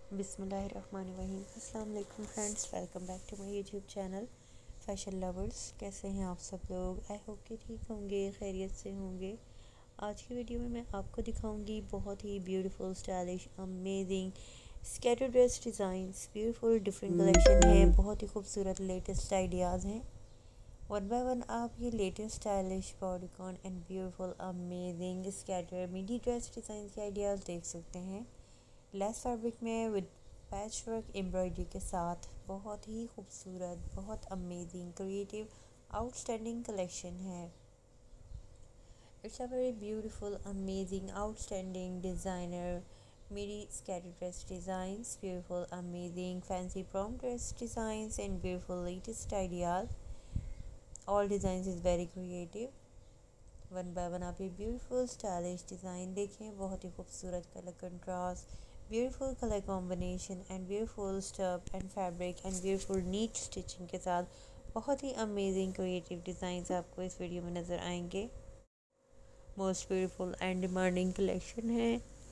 बिस्मिल्लाहिर्रहमानिर्रहीम। अस्सलाम वालेकुम friends, welcome back to my YouTube channel fashion lovers. कैसे हैं आप सब लोग? आई होप कि ठीक होंगे, खैरियत से होंगे। आज की वीडियो में मैं आपको दिखाऊंगी बहुत ही beautiful, stylish, amazing skater dress designs. Beautiful different collection है, बहुत ही खूबसूरत लेटेस्ट आइडियाज़ हैं। वन बाय वन आप ये latest stylish bodycon and beautiful amazing skater midi dress design के आइडियाज़ देख सकते हैं। लेस फैब्रिक में विद पैच वर्क एम्ब्रॉयडरी के साथ बहुत ही खूबसूरत, बहुत अमेजिंग, क्रिएटिव, आउटस्टैंडिंग कलेक्शन है। It's a very beautiful, amazing, outstanding designer मेरी skater dress designs, beautiful, amazing, fancy prom dress designs and beautiful latest ideas. All designs is very creative. One by one आप ये beautiful stylish design देखें। बहुत ही खूबसूरत colour contrast, beautiful colour combination and beautiful stuff and fabric and beautiful neat stitching के साथ बहुत ही amazing creative designs आपको इस वीडियो में नज़र आएंगे। Most beautiful and demanding collection है।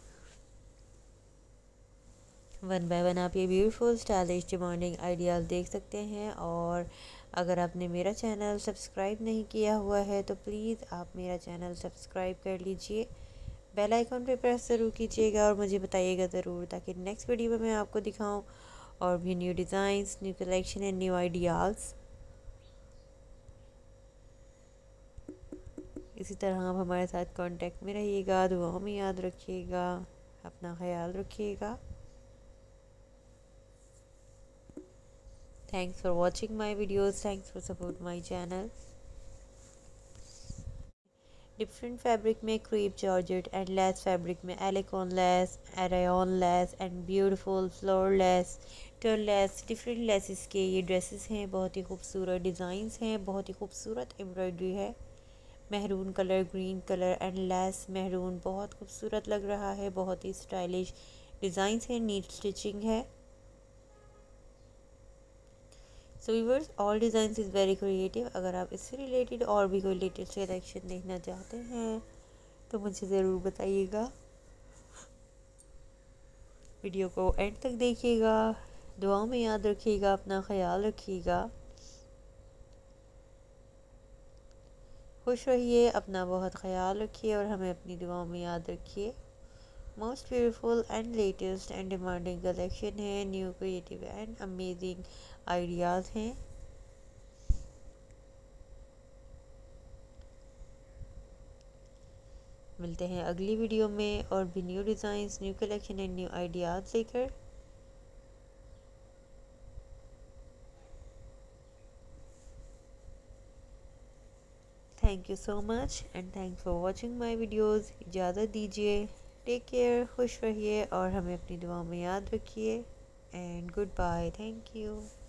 वन बाय वन आप ये ब्यूटीफुल स्टाइलिश डिमांडिंग आइडियाज़ देख सकते हैं। और अगर आपने मेरा चैनल सब्सक्राइब नहीं किया हुआ है तो प्लीज़ आप मेरा चैनल सब्सक्राइब कर लीजिए। बेल आइकन पे प्रेस ज़रूर कीजिएगा और मुझे बताइएगा ज़रूर, ताकि नेक्स्ट वीडियो में मैं आपको दिखाऊं और भी new designs, new collection and new ideas. इसी तरह आप हमारे साथ कांटेक्ट में रहिएगा, दुआओं में याद रखिएगा, अपना ख्याल रखिएगा। Thanks for watching my videos, thanks for support my channel. Different fabric में crepe georgette and lace fabric में alencon lace, arion lace and beautiful floral lace, turn lace, different laces के ये ड्रेसेस हैं। बहुत ही खूबसूरत डिज़ाइंस हैं, बहुत ही खूबसूरत एम्ब्रॉयडरी है। Maroon colour, green colour and lace maroon बहुत खूबसूरत लग रहा है। बहुत ही स्टाइलिश डिज़ाइंस हैं, नीट स्टिचिंग है। So viewers, all designs is very creative. अगर आप इससे रिलेटेड और भी कोई लेटेस्ट कलेक्शन देखना चाहते हैं तो मुझे ज़रूर बताइएगा। वीडियो को एंड तक देखिएगा, दुआओं में याद रखिएगा, अपना ख्याल रखिएगा, खुश रहिए, अपना बहुत ख्याल रखिए और हमें अपनी दुआओं में याद रखिए। Most beautiful and latest and demanding collection है, new creative and amazing ideas हैं। मिलते हैं अगली वीडियो में और भी new designs, new collection and new ideas लेकर। Thank you so much and thanks for watching my videos. इजाज़त दीजिए, टेक केयर, खुश रहिए और हमें अपनी दुआओं में याद रखिए and goodbye. Thank you.